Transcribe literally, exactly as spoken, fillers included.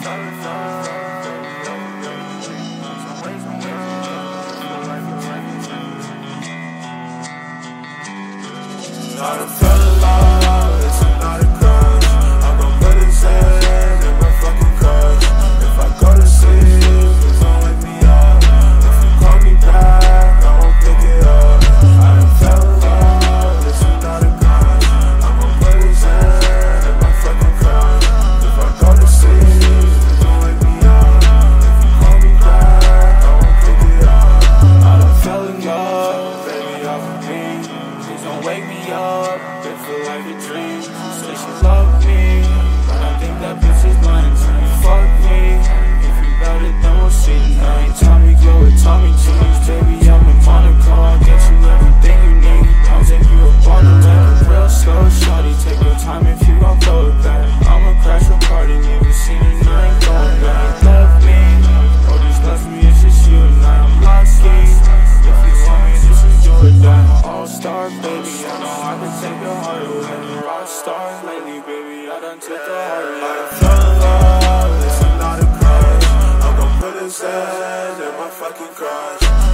I done fell in love, it's not a crush. I'm gon' put his head in my fucking crush. If I go to sleep, please don't wake me up. If you call me back, I won't pick it up. I done fell in love, it's not a crush. I'm gon' put his head in my fucking crush. If I go to sleep, please don't wake me up. If you call me back, I won't pick it up. I done fell in love, baby, off of me. Please don't wake me up, it feel like a dream. She say she love me, but I think that bitch is lying to me. Fuck me, if you bout it, then we'll see tonight. Tommy glow with Tommy jeans, baby, I'm in Monaco. I'll get you everything you need. I'll take you up on the left, real slow, shawty. Take your time if you gon' throw it back. I'ma crash your party, never seen it, I ain't going back. Love me, all these loves me, it's just you and I. I'm lucky, if you want me, this is your dime. All-star, baby, I know I can take your heart away. Rock stars lately, baby, I done took the heart away. I done fell in love, this is not a crush. I'm gon' put his head in my fucking crush.